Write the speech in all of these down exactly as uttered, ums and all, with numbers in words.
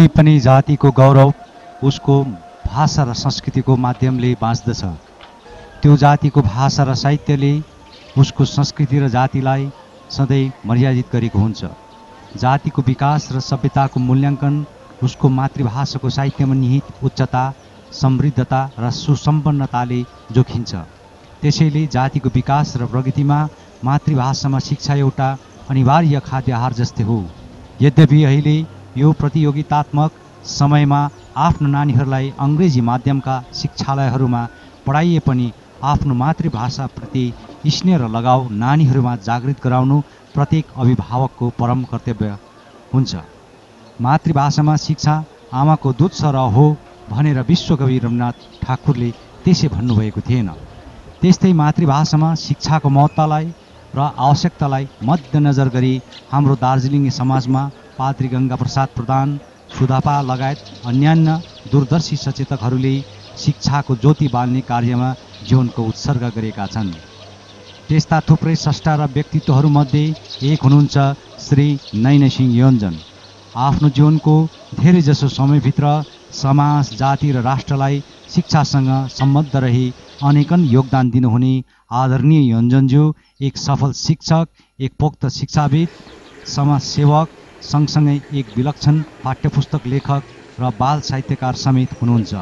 कुनै पनि जातिको गौरव उसको भाषा र संस्कृतिको माध्यमले बाँच्दछ। त्यो जातिको भाषा र साहित्यले उसको संस्कृति र जातिलाई सधैँ मर्यादित गरेको हुन्छ। जातिको विकास र सभ्यताको मूल्याङ्कन उसको मातृभाषाको साहित्यमा निहित उच्चता, समृद्धता र सुसम्पन्नताले जोखिन्छ। त्यसैले जातिको विकास र प्रगतिमा मातृभाषामा शिक्षा एउटा अनिवार्य खाद्य आहार जस्तै हो। यद्यपि अहिले यो प्रतियोगितात्मक समयमा आफ्नो नानीहरूलाई अङ्ग्रेजी माध्यमका शिक्षालयहरूमा पढाइए पनि आफ्नो मातृभाषाप्रति स्नेह र लगाव नानीहरूमा जागृत गराउनु प्रत्येक अभिभावकको परम कर्तव्य हुन्छ। मातृभाषामा शिक्षा आमाको दुध सरह हो भनेर विश्वकवि रविन्द्रनाथ ठाकुरले त्यसै भन्नुभएको थिएन। त्यस्तै मातृभाषामा शिक्षाको महत्त्वलाई र आवश्यकतालाई मध्यनजर गरी हाम्रो दार्जिलिङ समाजमा पात्री गङ्गा प्रसाद प्रधान, सुधापा लगायत अन्यान्य दूरदर्शी सचेतकहरूले शिक्षाको ज्योति बाल्ने कार्यमा जीवनको उत्सर्ग गरेका छन्। त्यस्ता थुप्रै स्रष्टा र व्यक्तित्वहरूमध्ये एक हुनुहुन्छ श्री नैना सिंह योन्जन। आफ्नो जीवनको धेरैजसो समयभित्र समाज, जाति र राष्ट्रलाई शिक्षासँग सम्बद्ध रही अनेकन योगदान दिनुहुने आदरणीय योन्जनज्यू एक सफल शिक्षक, एक पोक्त शिक्षाविद, समाजसेवक, सँगसँगै एक विलक्षण पाठ्यपुस्तक लेखक र बाल साहित्यकार समेत हुनुहुन्छ।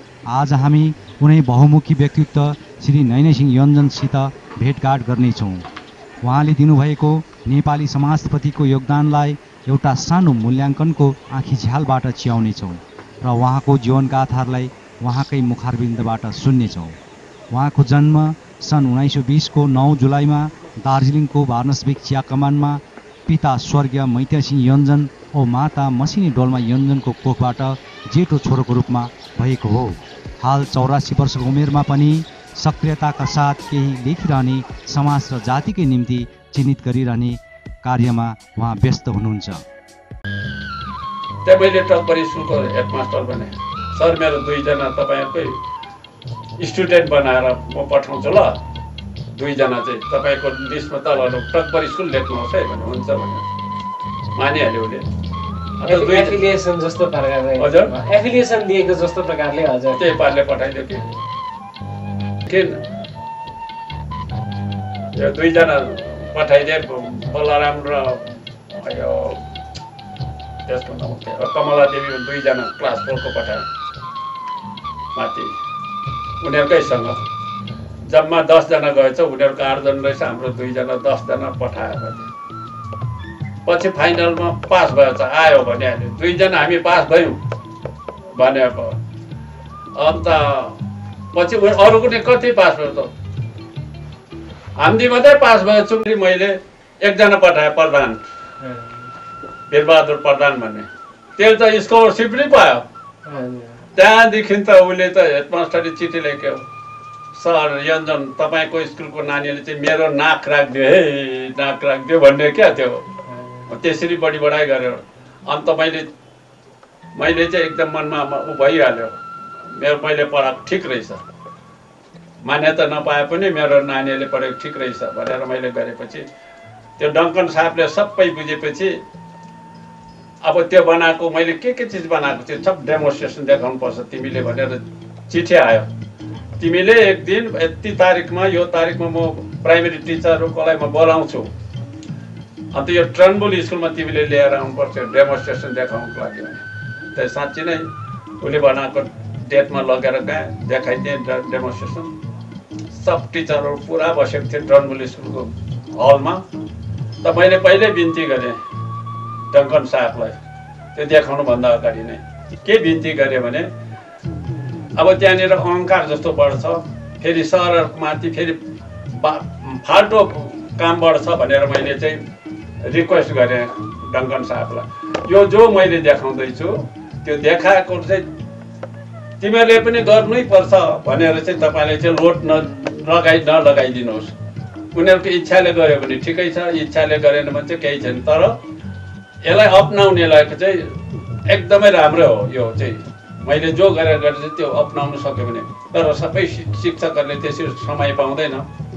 आज हामी उनै बहुमुखी व्यक्तित्व श्री नैना सिंह योन्जनसित भेटघाट गर्नेछौँ। उहाँले दिनुभएको नेपाली समाजप्रतिको योगदानलाई एउटा सानो मूल्याङ्कनको आँखी झ्यालबाट चियाउनेछौँ र उहाँको जीवनगाथाहरूलाई उहाँकै मुखारबिन्दबाट सुन्नेछौँ। उहाँको जन्म सन् उन्नाइस सौ बिसको नौ जुलाईमा दार्जिलिङको वार्नसबिक चिया कमानमा पिता स्वर्गीय मैत्यासिंह योन्जन औ माता मसिनी डोल्मा योन्जनको कोखबाट जेठो छोरोको रूपमा भएको हो। हाल चौरासी वर्षको उमेरमा पनि सक्रियताका साथ केही लेखिरहने, समाज र जातिकै निम्ति चिन्हित गरिरहने कार्यमा उहाँ व्यस्त हुनुहुन्छ। त्यहाँ मैले टप्पर स्कुलको हेडमास्टर बने। सर, मेरो दुईजना तपाईँकै स्टुडेन्ट बनाएर म पठाउँछु ल, दुईजना चाहिँ तपाईँको लिस्टमा तल टप्पर स्कुल लेख्नुहोस् है भने हुन्छ भने मानिहाल्यो उसले। एफिलिएसन जस्तो प्रकारले हजुर एफिलिएसन दिएको जस्तो प्रकारले हजुर त्यही पारले पठाइदियो कि किन यो दुईजना पठाइदिए बलराम र यो त्यसको नाम के कमला देवी दुईजना क्लास फोरको पठाए माथि उनीहरूकैसँग जम्मा दसजना गएछ। उनीहरूको आठजना रहेछ, हाम्रो दुईजना दसजना पठायो। पछि फाइनलमा पास भएछ, आयो भने अहिले दुईजना हामी पास भयौँ भने अन्त पछि अरूको नि कति पास भयो त, हामी मात्रै पास भयो। चुम्री मैले एकजना पठाएँ प्रधान, वीरबहादुर प्रधान भन्ने, त्यो त स्कलरसिप नै पायो। त्यहाँदेखि त उसले त हेडमास्टरले चिठी लेख्यो, सर योन्जन तपाईँको स्कुलको नानीले चाहिँ मेरो नाक राखिदियो है, नाक राखिदियो भन्ने क्या त्यो त्यसरी बढी बढाइ गर्यो। अन्त मैले मैले चाहिँ एकदम मनमा ऊ भइहाल्यो, मेरो मैले पढाएको ठिक रहेछ, मान्यता नपाए पनि मेरो नानीले पढेको ठिक रहेछ भनेर मैले गरेपछि त्यो डङ्कन साहबले सबै बुझेपछि अब त्यो बनाएको मैले के के चिज बनाएको थिएँ सब डेमोन्स्ट्रेसन देखाउनुपर्छ तिमीले भनेर चिठी आयो। तिमीले एक दिन यति तारिकमा यो तारिकमा म प्राइमेरी टिचरहरूलाई म बोलाउँछु, अन्त यो ट्रनबुल स्कुलमा तिमीले लिएर आउनुपर्छ डेमोन्स्ट्रेसन देखाउनुको लागि भने। त्यो साँच्ची नै उसले बनाएको डेटमा लगेर गएँ, देखाइदिएँ डेमोन्स्ट्रेसन। सब टिचरहरू पुरा बसेको थिए ट्रनबुल स्कुलको हलमा। त मैले पहिल्यै बिन्ती गरेँ डङ्कन साहबलाई त्यो देखाउनुभन्दा अगाडि नै के बिन्ती गरेँ भने अब त्यहाँनिर अहङ्कार जस्तो बढ्छ, फेरि सरमाथि फेरि फाल्टो काम बढ्छ भनेर मैले चाहिँ रिक्वेस्ट गरेँ डङ्कन साहबलाई। यो जो मैले देखाउँदैछु त्यो देखाएको चाहिँ तिमीहरूले पनि गर्नै पर्छ भनेर चाहिँ तपाईँले चाहिँ लोड न लगाइ नलगाइदिनुहोस्। उनीहरूको इच्छाले गर्यो भने ठिकै छ, इच्छाले गरेन भने चाहिँ केही छैन, तर यसलाई अपनाउनेलाई चाहिँ एकदमै राम्रो हो। यो चाहिँ मैले जो गरेर गरेर चाहिँ त्यो अपनाउनु सक्यो भने, तर सबै शिक्षकहरूले त्यसरी समय पाउँदैन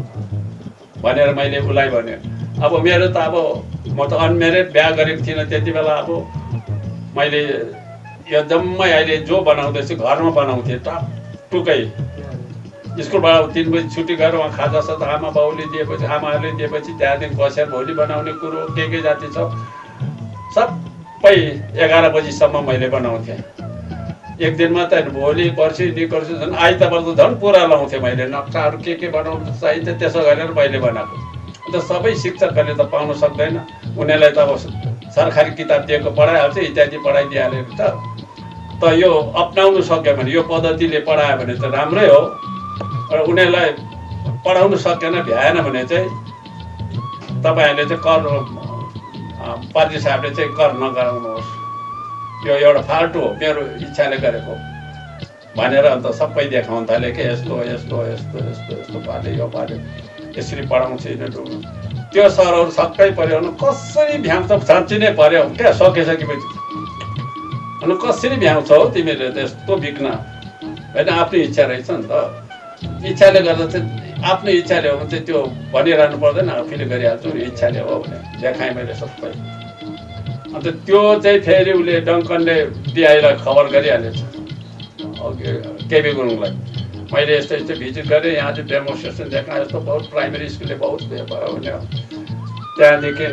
भनेर मैले उसलाई भने। अब मेरो त अब म त अनमेरिड बिहा गरेको थिइनँ त्यति बेला, अब मैले यो जम्मै अहिले जो बनाउँदैछ घरमा बनाउँथे टुकै स्कुलबाट तिन बजी छुट्टी गरेर उहाँ खाजा साथ आमा बाउले दिएपछि आमाहरूले दिएपछि त्यहाँदेखि बसेर भोलि बनाउने कुरो के के जाति छ सबै एघार बजीसम्म मैले बनाउँथेँ एक दिनमा त भोलि पर्सि निकर्सि झन् आइतबार त झन् पुरा लाउँथेँ मैले नक्साहरू के के बनाउनु चाहिन्छ त्यसो गरेर मैले बनाएको अन्त सबै शिक्षकहरूले त पाउन सक्दैन उनीहरूलाई त अब सरकारी किताब दिएको पढाइहाल्छ इत्यादि पढाइदिइहाल्यो त त यो अपनाउनु सक्यो भने यो पद्धतिले पढायो भने त राम्रै हो र उनीहरूलाई पढाउनु सकेन भ्याएन भने चाहिँ तपाईँहरूले चाहिँ कर पाद्री साहबले चाहिँ कर नगराउनुहोस् यो एउटा फाल्टु हो मेरो इच्छाले गरेको भनेर अन्त सबै देखाउन थाल्यो कि यस्तो यस्तो यस्तो यस्तो यस्तो पाले यो पाले यसरी पढाउँछ यिनीहरू त्यो सरहरू सबै पऱ्यो भने कसरी भ्याउँछ साँच्ची नै पऱ्यो क्या सकिसकेपछि अनि कसरी भ्याउँछ हौ तिमीले त्यस्तो बिक्न होइन आफ्नो इच्छा रहेछ नि त इच्छाले गर्दा चाहिँ आफ्नो इच्छाले हो भने चाहिँ त्यो भनिरहनु पर्दैन आफूले गरिहाल्छु नि इच्छाले हो भने देखाएँ मैले सबै अन्त त्यो चाहिँ फेरि उसले डङ्कनले डिआईलाई खबर गरिहालेछ केबी गुरुङलाई मैले यस्तो यस्तो भिजिट गरेँ यहाँ चाहिँ डेमोन्स्ट्रेसन देखाएँ यस्तो बहुत प्राइमेरी स्कुलले बहुत भयो भने त्यहाँदेखि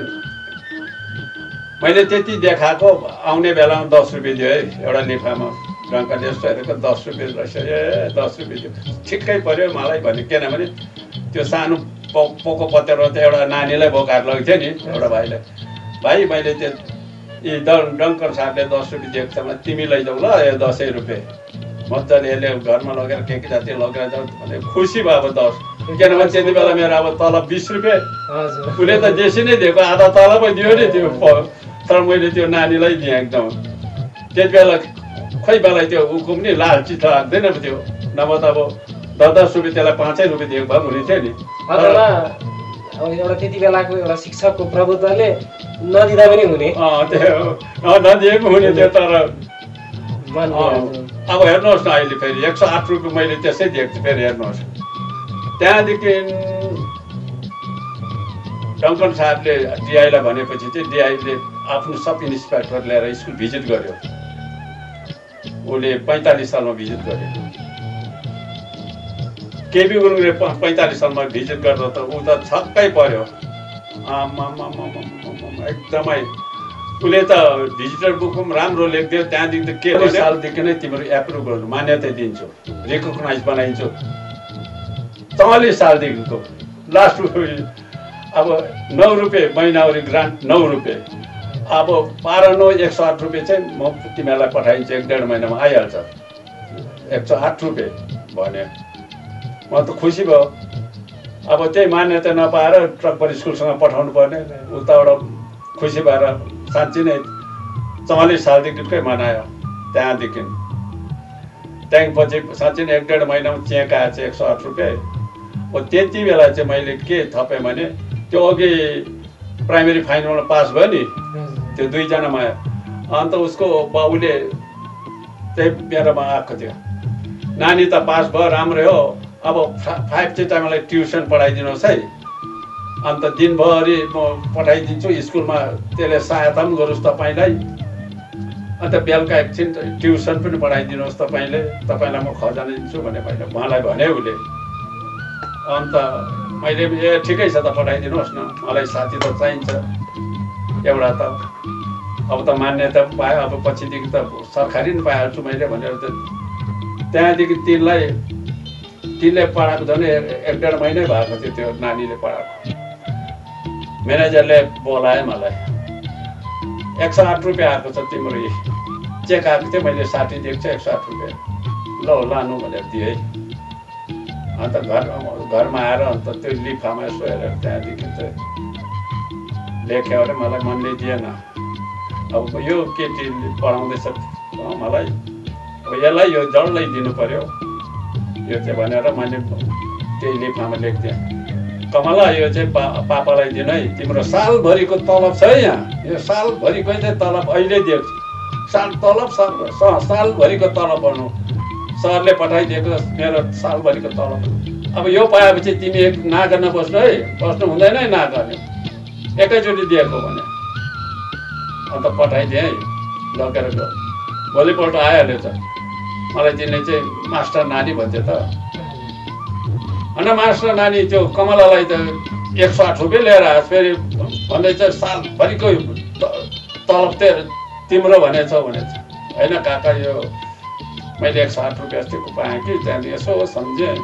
मैले त्यति देखाएको आउने बेलामा दस रुपियाँ दियो है एउटा लिफामा डङ्कनले यस्तो हेरेको दस रुपियाँ रहेछ ए दस रुपियाँ दियो ठिक्कै पऱ्यो मलाई भने किनभने त्यो सानो पो पोको पत्तेरो त एउटा नानीलाई बोकाएर लगेको थियो नि एउटा भाइलाई भाइ मैले त्यो यी डङ्कन साहबले दस रुपियाँ दिएको छ तिमी लैजाऊ ल यो दसै रुपियाँ मजाले यसले घरमा लगेर के के जाति लगेर जाऊ भने खुसी भयो अब दस किनभने त्यति बेला मेरो अब तलब बिस रुपियाँ उसले त बेसी नै दिएको आधा तलबै दियो नि त्यो तर मैले त्यो नानीलाई दिएँ एकदम त्यति बेला खै बेला त्यो हुकुम नि लालची त लाग्दैन त्यो नभए त अब दस दस रुपियाँ त्यसलाई पाँचै रुपियाँ दिएको भए हुने थियो नि अब एउटा त्यति बेलाको एउटा शिक्षकको प्रभुत्वले नदिँदा पनि हुने त्यो नदिएको हुने थियो तर अब हेर्नुहोस् न अहिले फेरि एक सौ आठ रुपियाँ मैले त्यसै दिएको छु फेरि हेर्नुहोस् त्यहाँदेखि डङ्कन साहबले डिआईलाई भनेपछि चाहिँ डिआईले आफ्नो सब इन्सपेक्टर ल्याएर स्कुल भिजिट गर्यो उसले पैँतालिस सालमा भिजिट गर्यो केबी गुरुङले पैँतालिस सालमा भिजिट गर्दा त ऊ त छक्कै पर्यो एकदमै उसले त भिजिटर बुक पनि राम्रो लेखिदियो त्यहाँदेखि त के सालदेखि नै तिम्रो एप्रुभ गर्नु मान्यता दिन्छु रिकगनाइज बनाइन्छु चौवालिस सालदेखिको लास्ट अब नौ रुपियाँ महिनावरी ग्रान्ट नौ रुपियाँ अब बाह्र नौ एक सौ आठ रुपियाँ चाहिँ म तिमीहरूलाई पठाइदिन्छु एक डेढ महिनामा आइहाल्छ एक सौ आठ रुपियाँ भने म त खुसी भयो अब त्यही मान्यता नपाएर ट्रकपर स्कुलसँग पठाउनु पर्ने उताबाट खुसी भएर साँच्ची नै चौवालिस सालदेखिकै मनायो त्यहाँदेखि त्यहाँदेखि पछि साँच्ची नै एक डेढ महिनामा चेक आएछ एक सौ आठ रुपियाँ हो त्यति बेला चाहिँ मैले के थपेँ भने त्यो अघि प्राइमेरी फाइनलमा पास भयो नि त्यो दुईजनामा अन्त उसको बाउले त्यही मेरोमा आएको थियो नानी त पास भयो राम्रै हो अब फाइभ चाहिँ तपाईँलाई ट्युसन पढाइदिनुहोस् है अन्त दिनभरि म पठाइदिन्छु स्कुलमा त्यसले सहायता पनि गरोस् तपाईँलाई अन्त बेलुका एकछिन ट्युसन पनि पढाइदिनुहोस् तपाईँले तपाईँलाई म खजाना दिन्छु भने मैले उहाँलाई भने उसले अन्त मैले ए ठिकै छ त पठाइदिनुहोस् न मलाई साथी त चाहिन्छ एउटा त अब त मान्यता पनि पायो अब पछिदेखि त सरकारी पनि पाइहाल्छु मैले भनेर त त्यहाँदेखि तिनलाई तिनले पढाएको झन् एक डेढ महिनै भएको थियो त्यो नानीले पढाएको म्यानेजरले बोलायो मलाई एक सौ आठ रुपियाँ आएको छ तिम्रो चेक आएको थियो मैले साठी दिएको छु एक सौ आठ रुपियाँ ल लानु भनेर दिएँ है अन्त घर घरमा आएर अन्त त्यो लिफामा यसो हेरेर त्यहाँदेखि चाहिँ लेख्यो अरे मलाई मनले दिएन अब यो केटी पढाउँदैछ मलाई अब यसलाई यो जडलाई दिनु पर्यो यो चाहिँ भनेर मैले त्यही लिफामा लेखिदिएँ कमला यो चाहिँ पा पापालाई दिनु है तिम्रो सालभरिको तलब छ है यहाँ यो सालभरिको चाहिँ तलब अहिले दिएको साल तलब साल सालभरिको तलब भन्नु सरले पठाइदिएको मेरो सालभरिको तलब अब यो पाएपछि तिमी एक ना गर्न बस्नु है बस्नु हुँदैन है ना गर्ने एकैचोटि दिएको भने अन्त पठाइदिएँ है लगेर गयो भोलिपल्ट आइहाल्यो त मलाई तिमीले चाहिँ मास्टर नानी भन्थ्यो त होइन मास्टर नानी त्यो कमलालाई त एक सौ आठ रुपियाँ लिएर आयो फेरि भन्दैछ सालभरिको तलब चाहिँ तिम्रो भनेछ भनेछ होइन काका यो मैले एक सौ आठ रुपियाँ जतिको पाएँ कि त्यहाँदेखि यसो सम्झेँ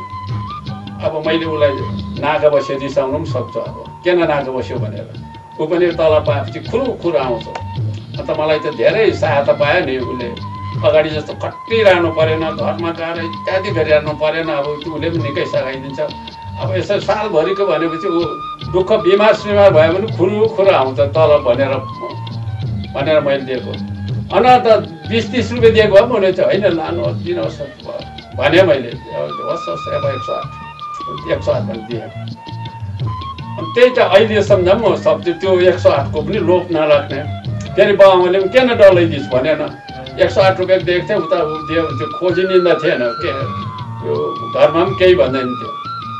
अब मैले उसलाई नागा बस्यो रिसाउनु पनि सक्छु अब किन नागा बस्यो भनेर ऊ पनि तलब पाएपछि खुरु खुरु आउँछ अन्त मलाई त धेरै सहायता पायो नि उसले अगाडि जस्तो खटिरहनु परेन घरमा गएर इत्यादि गरिरहनु परेन अब उसले पनि निकै सघाइदिन्छ अब यसो सालभरिको भनेपछि ऊ दुःख बिमार सिमार भयो भने खुरु खुरु आउँछ तलब भनेर भनेर मैले दिएको अन त बिस तिस रुपियाँ दिएको भए पनि हुनेछ होइन लानु दिनुहोस् भने मैले होस् होस् अब एक सौ आठ एक सौ आठ भने दिएँ त्यही त अहिले सम्झाउँ सब त्यो एक सौ आठको पनि लोभ नराख्ने फेरि बाबाले पनि किन डलाइदिस् भनेन एक सौ आठ रुपियाँ दिएको थिएँ उता दियो त्यो खोजिनिँदा थिएन के त्यो घरमा पनि केही भन्दैन थियो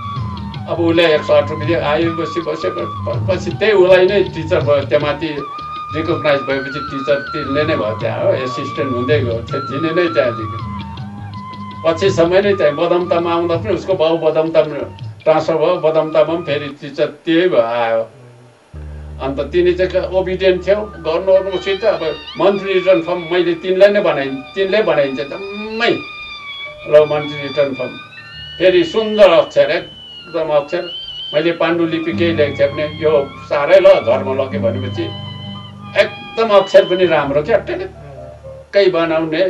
अब उसले एक सौ आठ रुपियाँ आयो बसी बसेको पछि त्यही उसलाई नै टिचर भयो त्यहाँमाथि रिकगनाइज भएपछि टिचर तिर्ने नै भयो त्यहाँ हो एसिस्टेन्ट हुँदै गयो दिने नै त्यहाँदेखि पछि समय नै त्यहाँ बदामताममा आउँदा पनि उसको बाउ बदामताम ट्रान्सफर भयो बदामताममा पनि फेरि टिचर त्यही भयो आयो अन्त तिनी चाहिँ ओबिडियन्ट थियौ गर्नु ओर्नुसित अब मन्थली रिटर्न फर्म मैले तिनलाई नै बनाइ तिनले बनाइन्छ जम्मै ल मन्थली रिटर्न फर्म फेरि सुन्दर अक्षर एकदम अक्षर मैले पाण्डुलिपि केही लेखेको थिएँ भने यो साह्रै ल घरमा लग्यो भनेपछि एकदम अक्षर पनि राम्रो क्या टक्कै बनाउने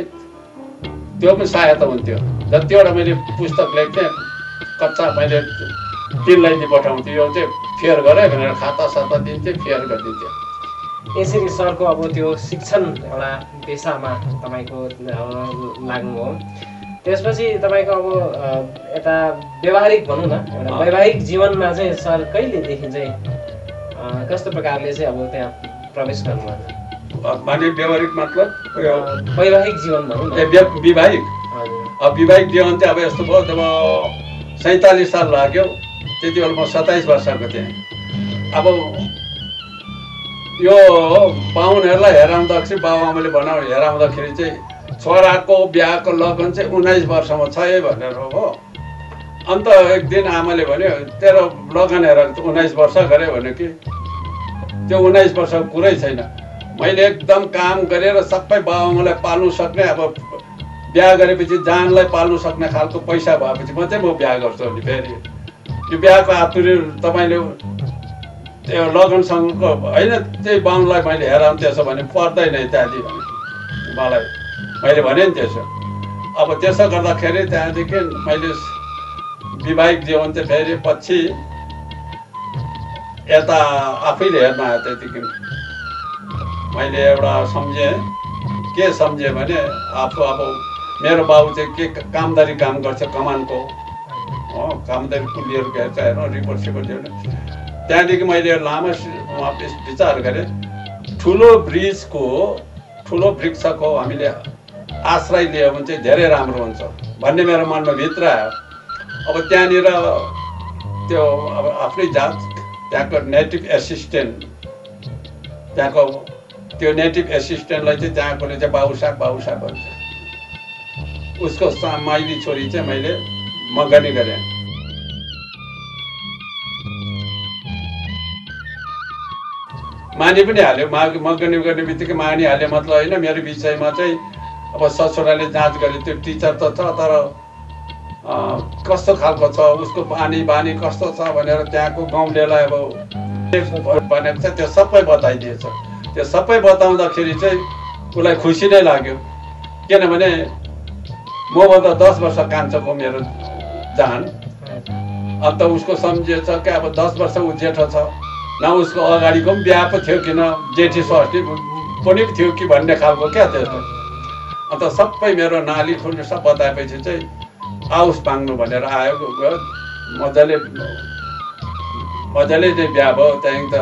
त्यो पनि सहायता हुन्थ्यो जतिवटा मैले पुस्तक लेख्थेँ कच्चा मैले तिनलाई दिइ पठाउँथेँ यो चाहिँ फेयर गरे भनेर खाता साता दिन्थेँ फेयर गरिदिन्थ्यो यसरी सरको अब त्यो शिक्षण एउटा पेसामा तपाईँको लाग्नु हो त्यसपछि तपाईँको अब यता व्यवहारिक भनौँ न एउटा वैवाहिक जीवनमा चाहिँ सर कहिलेदेखि चाहिँ कस्तो प्रकारले चाहिँ अब त्यहाँ प्रवेश गर्नुभयो माने व्यवहारिक मतलब वैवाहिक जीवन भनौँ न विवाहिक अब विवाहिक जीवन चाहिँ अब यस्तो भयो जब सैँतालिस साल लाग्यो त्यति बेला म सत्ताइस वर्षको थिएँ अब यो पाहुनहरूलाई हेराउँदाखेरि बाबुआमाले बनाउ हेराउँदाखेरि चाहिँ छोराको बिहाको लगन चाहिँ उन्नाइस वर्षमा छ है भनेर हो अन्त एक दिन आमाले भन्यो तेरो लगन हेर उन्नाइस वर्ष गरे भन्यो कि त्यो उन्नाइस वर्षको कुरै छैन मैले एकदम काम गरेर सबै बाबुआमालाई पाल्नु सक्ने अब बिहा गरेपछि जानलाई पाल्नु सक्ने खालको पैसा भएपछि मात्रै म बिहा गर्छु अनि फेरि यो बिहाको आतुरी तपाईँले त्यो लगनसँगको होइन त्यही बाहुनलाई मैले हेराउँ त्यसो भने पर्दैन इत्यादि भने मलाई मैले भने नि त्यसो अब त्यसो गर्दाखेरि त्यहाँदेखि मैले विवाहिक जीवन चाहिँ फेरि पछि यता आफैले हेर्न आयो त्यतिकै मैले एउटा सम्झेँ के सम्झेँ भने आफू अब मेरो बाबु चाहिँ के कामदारी काम गर्छ कमानको हो कामदारी कुलीहरू हेर्छ हेर्नु रिपोर्ट सिपोर्ट दिनु त्यहाँदेखि मैले लामो विचार गरेँ ठुलो ब्रिजको ठुलो वृक्षको हामीले आश्रय लियो भने चाहिँ धेरै राम्रो हुन्छ भन्ने मेरो मनमा भित्र आयो अब त्यहाँनिर त्यो अब आफ्नै जात त्यहाँको नेटिभ एसिस्टेन्ट त्यहाँको त्यो नेटिभ एसिस्टेन्टलाई चाहिँ त्यहाँकोले चाहिँ बाबु साहब बाबु साहब भन्छ उसको माइली छोरी चाहिँ मैले मगनी गरेँ मानि पनि हाल्यो माग मगनी गर्ने बित्तिकै मानिहाल्यो मतलब होइन मेरो विषयमा चाहिँ अब ससुराले जाँच गरे त्यो टिचर त छ तर कस्तो खालको छ उसको बानी बानी कस्तो छ भनेर त्यहाँको गाउँलेलाई अब भनेको छ त्यो सबै बताइदिएछ त्यो सबै बताउँदाखेरि चाहिँ उसलाई खुसी नै लाग्यो किनभने मभन्दा दस वर्ष कान्छोको मेरो जान अन्त उसको सम्झिएछ क्या अब दस वर्ष ऊ जेठो छ न उसको अगाडिको पनि बिहा पो थियो कि न जेठी स्वास्नी पनि थियो कि भन्ने खालको क्या त्यस्तो अन्त सबै मेरो नाली खुल्ने सब बताएपछि चाहिँ आउस पाङ्नु भनेर आयो गयो मजाले मजाले चाहिँ बिहा भयो त्यहाँदेखि त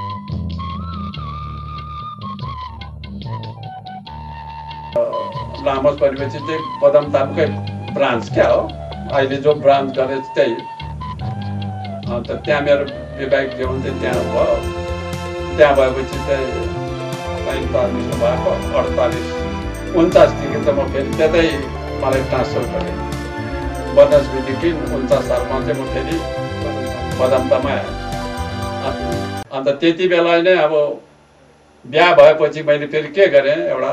लामो परिपछि चाहिँ बदामतामकै ब्रान्च क्या हो अहिले जो ब्रान्च गरे त्यही अन्त त्यहाँ मेरो वैवाहिक जीवन चाहिँ त्यहाँ भयो त्यहाँ भएपछि चाहिँ पैँतालिस भएको अडतालिस उन्चासदेखि त म फेरि त्यतै मलाई ट्रान्सफर गरेँ बदमासदेखि उन्चास सालमा चाहिँ म फेरि बदामतामा आएँ। अन्त त्यति बेला नै अब बिहा भएपछि मैले फेरि के गरेँ एउटा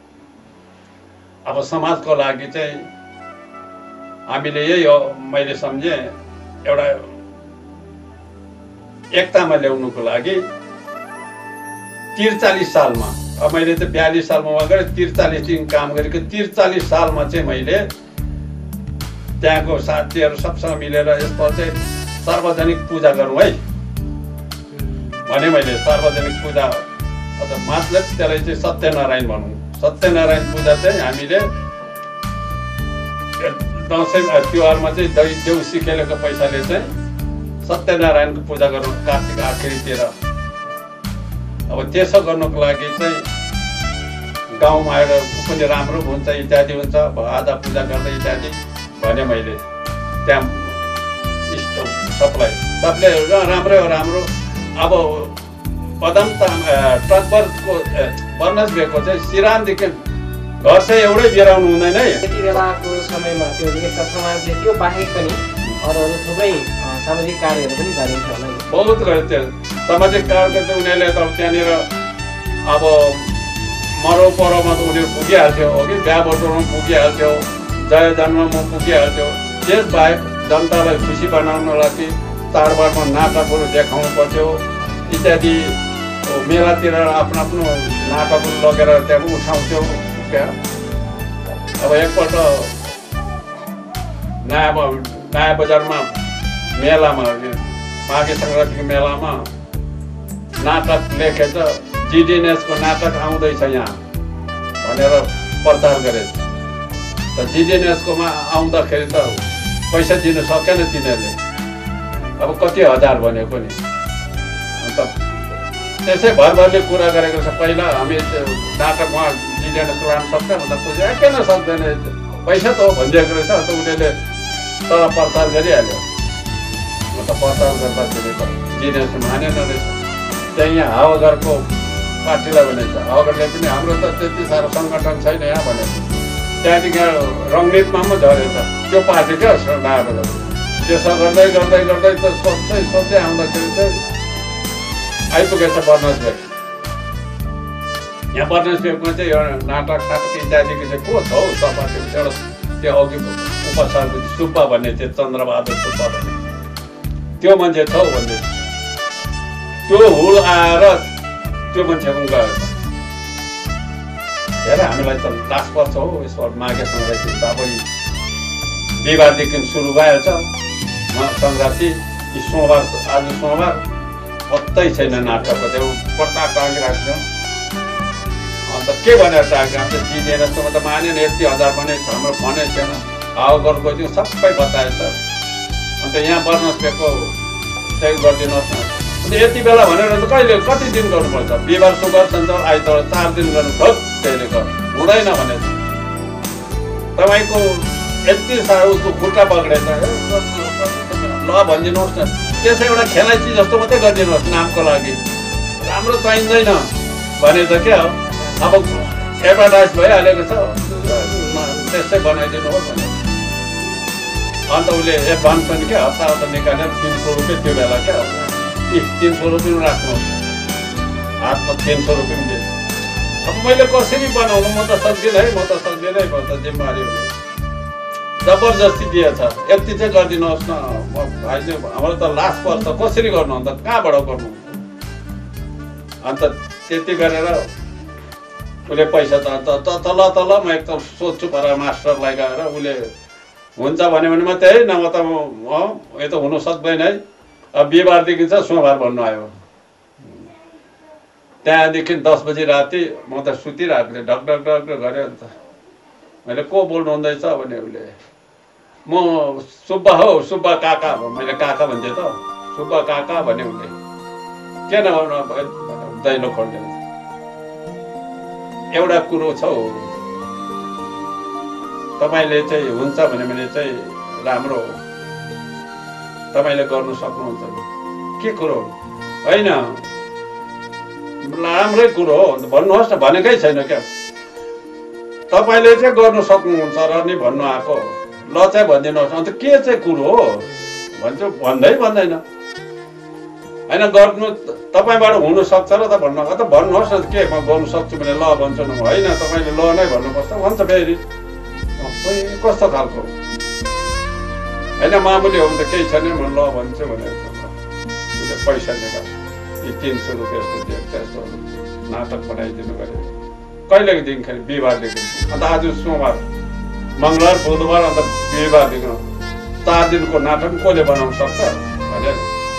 अब समाजको लागि चाहिँ हामीले यही हो मैले सम्झेँ एउटा एकतामा ल्याउनुको लागि त्रिचालिस सालमा अब मैले त बयालिस सालमा गरेँ त्रिचालिसदेखि काम गरेको त्रिचालिस सालमा चाहिँ मैले त्यहाँको साथीहरू सबसँग मिलेर यसको चाहिँ सार्वजनिक पूजा गरौँ है भने मैले सार्वजनिक पूजा मतलब त्यसलाई चाहिँ सत्यनारायण भनौँ। सत्यनारायण पूजा चाहिँ हामीले दसैँ तिहारमा चाहिँ दही देउसी खेलेको पैसाले चाहिँ सत्यनारायणको पूजा गर्नु कार्तिक आखिरीतिर। अब त्यसो गर्नुको लागि चाहिँ गाउँमा आएर पनि राम्रो हुन्छ इत्यादि हुन्छ आधा पूजा गर्दा इत्यादि भने मैले त्यहाँ सबलाई सबले राम्रै हो राम्रो। अब बदामताम टकबरको बनस भएको चाहिँ सिरामदेखि घर चाहिँ एउटै बिराउनु हुँदैन है। त्यति बेलाको समयमा त्यो एकता समाजले त्यो बाहेक पनि अरू अरू थुप्रै सामाजिक कार्यहरू पनि गरिन्छ होला। बहुत गरे त्यो सामाजिक कार्यको चाहिँ उनीहरूले त त्यहाँनिर अब मरौ परौमा त उनीहरू पुगिहाल्थ्यो हो कि बिहा बटुलमा पुगिहाल्थ्यो जय जन्ममा पुगिहाल्थ्यो। त्यसबाहेक जनतालाई खुसी बनाउन लागि चाडबाडमा नाटकहरू देखाउनु पर्थ्यो इत्यादि। मेलातिर आफ्नो आफ्नो नाटकहरू लगेर त्यहाँ उठाउँथ्यो क्या। अब एकपल्ट नयाँ नयाँ बजारमा मेलामा माघे सङ्क्रान्तिको मेलामा नाटक लेखेछ जिडिएनएसको नाटक आउँदैछ यहाँ भनेर प्रचार गरेछ। त जिडिएनएसकोमा आउँदाखेरि त पैसा दिनु सकेन तिनीहरूले अब कति हजार भनेको नि। अन्त त्यसै भरभरले कुरा गरेको छ पहिला हामी नाटकमा जिडिएनएसको लानु सक्छ भन्दा पुग्यो किन सक्दैन पैसा त हो भनिदिएको रहेछ। अन्त उनीहरूले तर प्रचार गरिहाल्यो। अन्त प्रचार गर्दाखेरि त जिडिएनएस मानेन रहेछ। त्यहाँ यहाँ हावागरको पार्टीलाई भनेको छ हावागरले पनि हाम्रो त त्यति साह्रो सङ्गठन छैन यहाँ भनेको। त्यहाँदेखि रङ्गीतमा पनि झरेछ त्यो पार्टी क्या नआएर त्यसो गर्दै गर्दै गर्दै त सोध्दै सोध्दै आउँदाखेरि चाहिँ आइपुगेछ बर्नस बेग। यहाँ बर्नस बेगमा चाहिँ एउटा नाटक साटक इत्यादिको चाहिँ को छ हौ तपाईँ एउटा त्यो अघि उपसरको सुब्बा भन्ने थियो चन्द्रबहादुर सुब्बा भन्ने त्यो मान्छे छ हौ भन्दै त्यो हुल आएर त्यो मान्छेको गयो। हेर हामीलाई त लास पर्छ हौ यसो माघे सङ्क्रान्ति त अब बिहिबारदेखि सुरु भइहाल्छ सङ्क्रान्ति सोमबार आज सोमबार कतै छैन नाटकको त्यो प्रचार टाँगिरहेको छ। अन्त के भनेर टाँग्यो अन्त जिडिएर जस्तोमा त मानेन यति हजार भने हाम्रो भनेको थिएन हावागरको त्यो सबै बताएछ। अन्त यहाँ बर्नस बेगको चाहिँ गरिदिनुहोस् न। अन्त यति बेला भनेर त कहिले कति दिन गर्नुपर्छ बिहिबार सुक्बार शनिबार आइतबार चार दिन गर्नु थोक त्यसले गर्नु हुँदैन भने तपाईँको यति साह्रो उसको खुट्टा पक्रेछ ल भनिदिनुहोस् न। त्यसै एउटा खेलाइची जस्तो मात्रै गरिदिनुहोस् नामको लागि राम्रो चाहिँदैन भने त क्या हो अब एडभर्टाइज भइहालेको छ त्यसै बनाइदिनुहोस् भने। अन्त उसले एडभान्स पनि क्या हप्ता हप्ता निकालेर तिन सौ रुपियाँ त्यो बेला क्या तिन सौ रुपियाँ राख्नुहोस् हातमा तिन सौ रुपियाँ पनि दिएँ। अब मैले कसरी बनाउनु म त सक्दिनँ है म त सक्दिनँ है म त जिम्मेवारी हुने जबरजस्ती दिएछ यति चाहिँ गरिदिनुहोस् न भाइ चाहिँ हाम्रो त लास पर्छ कसरी गर्नु अन्त कहाँबाट गर्नु। अन्त त्यति गरेर उसले पैसा त तल तल म एकदम सोध्छु पर मास्टरलाई गएर उसले हुन्छ भन्यो भने मात्रै है नभए त यो त हुनु सक्दैन है। अब बिहिबारदेखि चाहिँ सोमबार भन्नु आयो। त्यहाँदेखि दस बजी राति म त सुतिरहेको थिएँ ढक ढक ढक गरेँ। अन्त मैले को बोल्नु हुँदैछ भने उसले म सुब्बा हो सुब्बा काका मैले काका भन्थेँ त सुब्बा काका भने उसले किन दैलो खोलिदिनु एउटा कुरो छ हौ तपाईँले चाहिँ हुन्छ भने मैले चाहिँ राम्रो हो तपाईँले गर्नु सक्नुहुन्छ के कुरो होइन राम्रै कुरो हो भन्नुहोस् न भनेकै छैन क्या। तपाईँले चाहिँ गर्नु सक्नुहुन्छ र नि भन्नु आएको ल चाहिँ भनिदिनुहोस् अन्त के चाहिँ कुरो हो भन्छु भन्दै भन्दैन होइन गर्नु तपाईँबाट हुनसक्छ र त भन्नु त भन्नुहोस् न के म गर्नु सक्छु भने ल भन्छु न होइन तपाईँले ल नै भन्नुपर्छ भन्छ फेरि कस्तो खालको होइन मामुली हो भने त केही छैन म ल भन्छु भनेर पैसा निकाल यी तिन सौ रुपियाँ जस्तो दिएको त्यस्तो नाटक बनाइदिनु गरे कहिलेको दिनखेरि बिहिबारदेखि अन्त आज सोमबार मङ्गलबार बुधबार अन्त बिहिबारदेखि चार दिनको नाटक कसले बनाउन सक्छ भनेर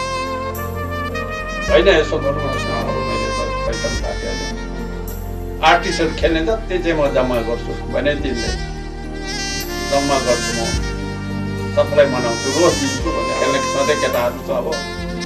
होइन यसो गर्नुहोस् न अब मैले त पैसा पनि थाकेँ अहिले आर्टिस्टहरू खेल्ने जति चाहिँ म जम्मा गर्छु भने तिनले जम्मा गर्छु म सबलाई मनाउँछु रोज दिन्छु भने खेल्ने सधैँ केटाहरू छ अब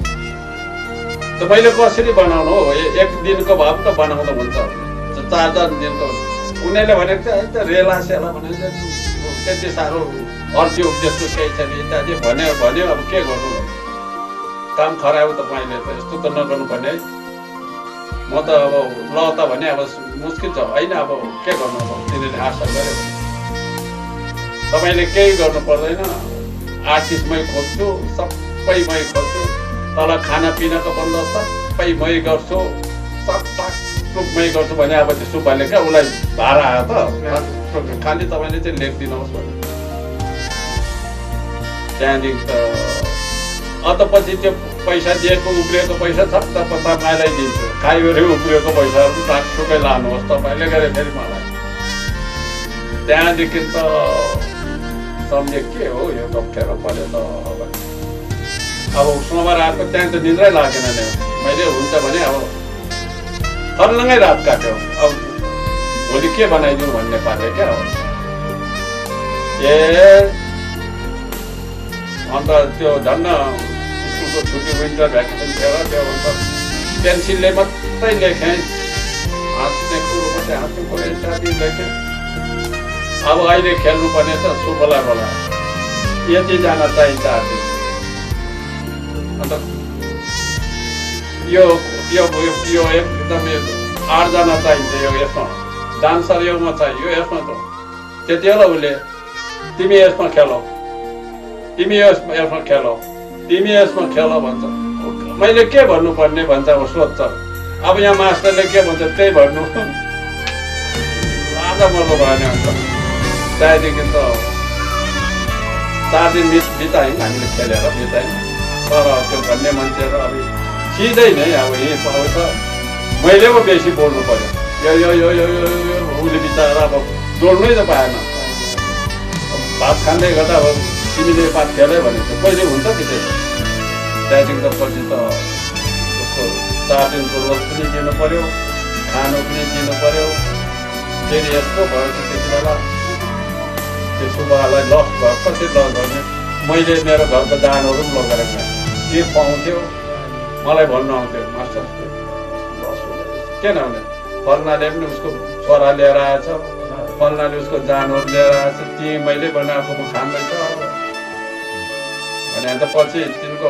त मैले कसरी बनाउनु हो एक दिनको भए पनि त बनाउँदा हुन्छ चार चार दिनको उनीहरूले भनेको चाहिँ त रेला सेला भनेको त्यति साह्रो अर्थी उद्देश्य केही छैन इत्यादि भन्यो भन्यो अब के गर्नु काम खरायो तपाईँले त यस्तो त नगर्नु पर्ने है म त अब ल त भने अब मुस्किल छ होइन अब के गर्नु अब तिनीहरूले आशा गऱ्यो तपाईँले केही गर्नु पर्दैन आर्टिस्टमै खोज्छु सबै मै खोज्छु तल खानापिनाको बन्दोबस्त सबै मै गर्छु सबै मै गर्छु भने अब त्यो सुब्बाले क्या उसलाई भाडा आयो त खालि तपाईँले चाहिँ लेखिदिनुहोस् भने त्यहाँदेखि त अन्त पछि त्यो पैसा दिएको उब्रिएको पैसा छ त तपाईँलाई दिन्छु खाइवरी उब्रिएको पैसाहरू टाकटुकै लानुहोस् तपाईँले गरे फेरि मलाई त्यहाँदेखि त सम्झे के हो यो त अप्ठ्यारो पऱ्यो त अब सोमबार आएको त्यहाँ त निद्रै लागेन नि मैले हुन्छ भने अब थर्लङ्गै रात काट्यो अब भोलि के बनाइदिउँ भन्ने पारे क्या हो ए अन्त त्यो झन् स्कुलको छुट्टी विन्टर भ्याकेसन थियो र त्यो अन्त पेन्सिलले मात्रै लेखेँ हाँस्ने कुरो मात्रै हाँस्ने कुरो इत्यादि लेखेँ अब अहिले खेल्नुपर्ने छ सुबला बोला यति जान चाहिन्छ आर्टिस्ट अन्त यो यो यो एकदम आठजना चाहिन्छ यो यसमा डान्सर योमा चाहियो यो यसमा त त्यति होला उसले तिमी यसमा खेल तिमी यसमा यसमा खेल तिमी यसमा खेल भन्छ मैले के भन्नुपर्ने भन्छ अब सोध्छ अब यहाँ मास्टरले के भन्छ त्यही भन्नु आज मर्नु भएन अन्त त्यहाँदेखि त चार दिन बित बितायौँ हामीले खेलेर बितायौँ तर त्यो भन्ने मान्छेहरू अब सिधै नै अब यहीँ पाउँछ मैले पो बेसी बोल्नु पर्यो यो यो यो यो यो उसले बिचरा अब जोड्नै त पाएन भात खाँदै गर्दा अब तिमीले भात खेल्यो भने चाहिँ कहिले हुन्छ कि त्यसो त्यहाँदेखि त पछि त उसको चार दिनको रोज पनि दिनु पर्यो खानु पनि दिनु पर्यो फेरि यस्तो भयो कि त्यति बेला त्यो सुब्बालाई लस भयो कसरी लस गर्ने मैले मेरो घरको दानहरू पनि लगेर खाएँ के पाउँथ्यो मलाई भन्नु आउँथ्यो मास्टर किन भने फल्नाले पनि उसको छोरा लिएर आएछ फल्नाले उसको जानवर लिएर आएछ ती मैले बनाएको म खाँदैछ भने अन्त पछि तिनको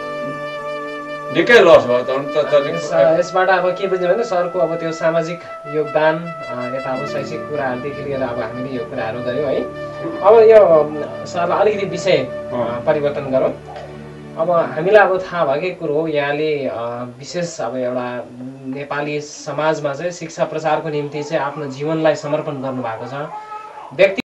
निकै लस भयो त यसबाट अब के बुझ्यो भने सरको अब त्यो सामाजिक योगदान यता अब शैक्षिक कुराहरूदेखि लिएर अब हामीले यो कुराहरू गऱ्यौँ है अब यो सरलाई अलिकति विषय परिवर्तन गरौँ अब हामीलाई अब थाहा भएकै कुरो हो यहाँले विशेष अब एउटा नेपाली समाजमा चाहिँ शिक्षा प्रचारको निम्ति चाहिँ आफ्नो जीवनलाई समर्पण गर्नुभएको छ व्यक्ति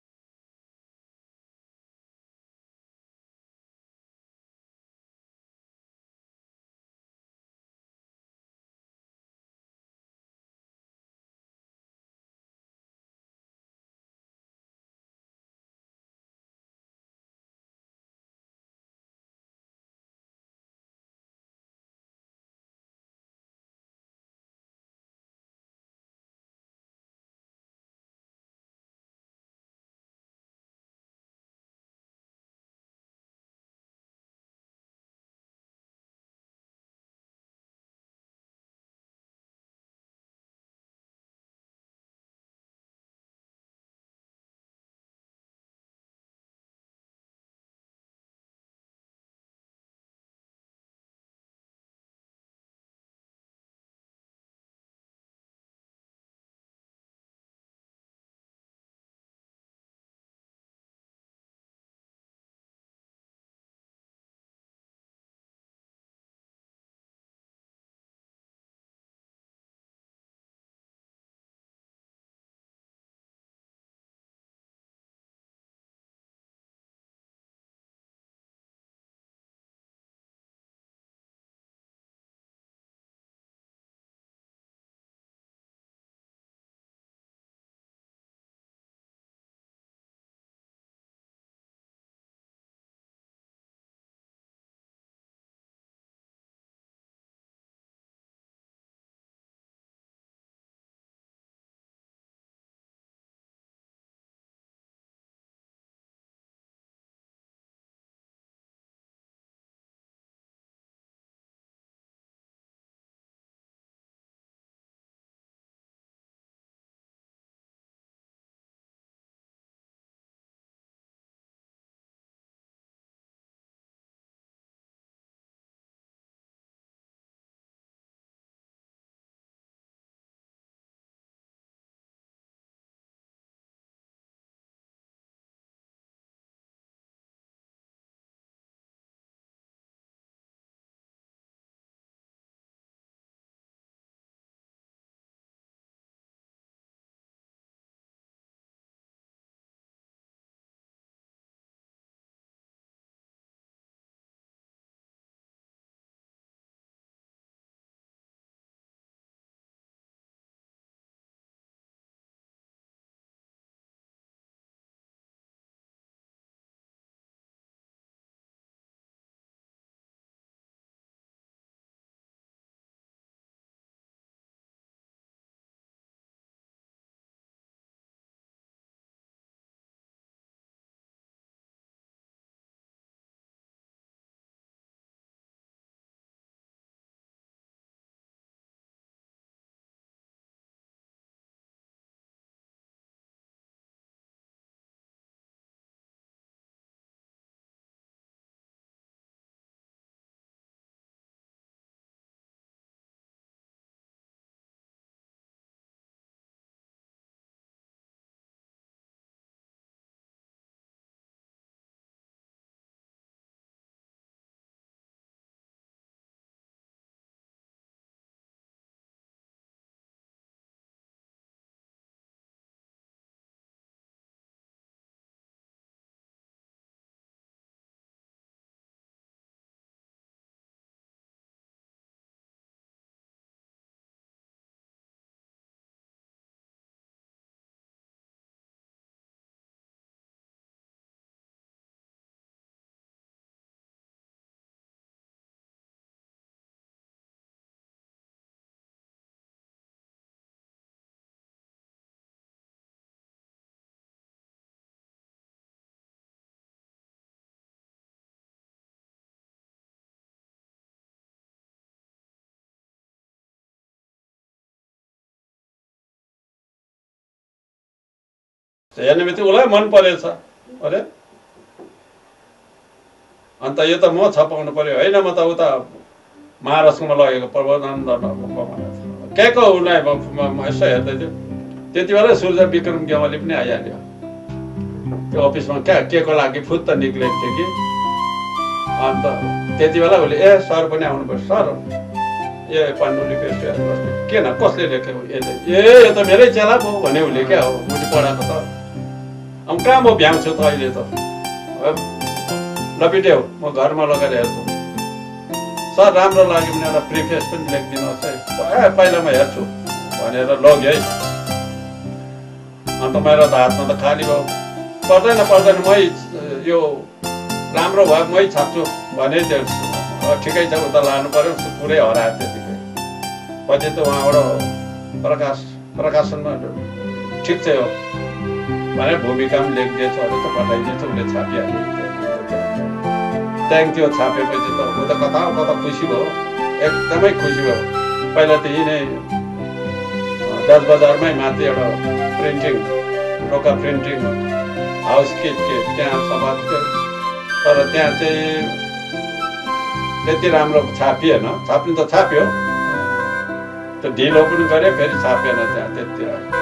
हेर्ने बित्तिकै उसलाई मन परेछ। अरे अन्त यो त म छपाउनु पर्यो होइन, म त उता महाराष्ट्रमा लगेको प्रबन्धन के को उसलाई यसो हेर्दै थियो। त्यति बेला सूर्य विक्रम गेवाली पनि आइहाल्यो त्यो अफिसमा। क्या के को लागि फुत्त निक्लेको थियो कि। अन्त त्यति बेला उसले ए सर पनि आउनुपर्छ। सर ए पाण्डुली पेस्ट के न कसले लेखेको यसले, ए यो त मेरै चेला पो भने उसले। क्या हो उसले पढाएको त। अब कहाँ म भ्याउँछु त अहिले त। लपिट्यो म घरमा लगेर हेर्छु। सर राम्रो लाग्यो भने एउटा प्रिफेस पनि लेखिदिनुहोस् है। ए पहिला म हेर्छु भनेर लग्यो है। अन्त मेरो त हातमा त खाली भयो। पर्दैन पर्दैन मै यो राम्रो भयो मै छाप्छु भने त्यो ठिकै छ उता लानु पर्यो। पुरै हरायो त्यतिकै। पछि त उहाँबाट प्रकाश प्रकाशनमा ठिक छ हो भने भूमिका पनि लेखिदिएछ अरे त पठाइदिएछ। उसले छापिहाल्यो। त्यहाँदेखि त्यो छापेपछि त ऊ त कता कता खुसी भयो, एकदमै खुसी भयो। पहिला त यिनै दस बजारमै माथि एउटा प्रिन्टिङ रोका प्रिन्टिङ हाउस के के त्यहाँ सभा थियो। तर त्यहाँ चाहिँ त्यति राम्रो छापिएन। छाप्नु त छाप्यो, त्यो ढिलो पनि गऱ्यो, फेरि छापेन त्यहाँ त्यति।